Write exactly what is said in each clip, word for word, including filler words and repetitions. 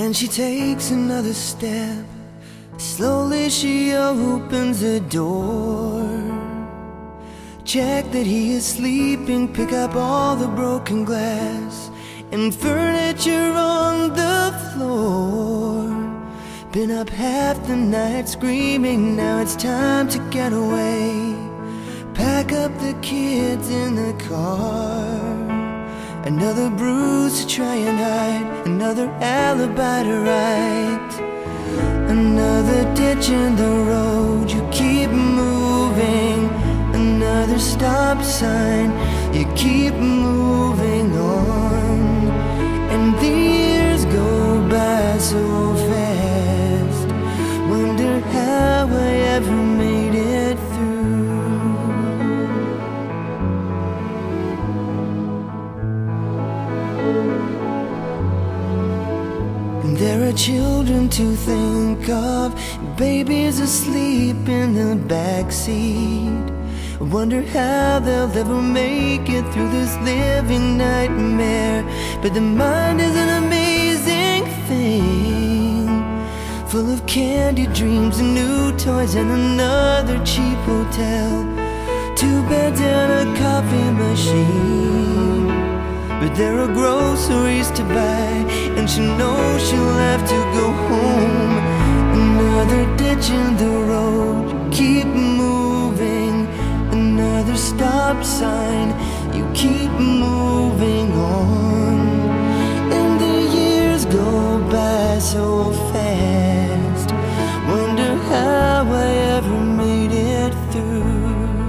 And she takes another step. Slowly she opens the door. Check that he is sleeping, pick up all the broken glass and furniture on the floor. Been up half the night screaming, now it's time to get away. Pack up the kids in the car. Another bruise to try and hide, another alibi to write, another ditch in the road, you keep moving. Another stop sign, you keep moving on. And the years go by so fast, wonder how I ever made it through. And there are children to think of, babies asleep in the backseat. I wonder how they'll ever make it through this living nightmare. But the mind is an amazing thing, full of candy dreams and new toys and another cheap hotel, two beds and a coffee machine. But there are groceries to buy, and she knows she'll have to go home. Another ditch in the road, keep moving. Another stop sign, you keep moving on. And the years go by so fast, wonder how I ever made it through.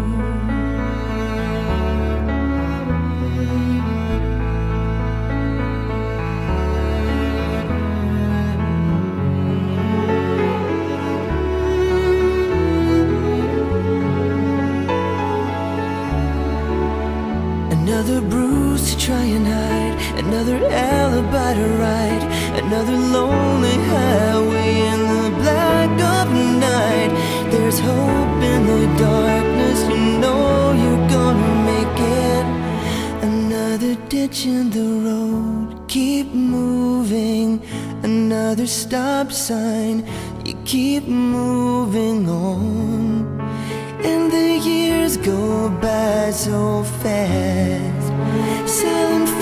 Another bruise to try and hide, another alibi to write, another lonely highway in the black of night. There's hope in the darkness, you know you're gonna make it. Another ditch in the road, keep moving. Another stop sign, you keep moving on. And the years go by so fast, silent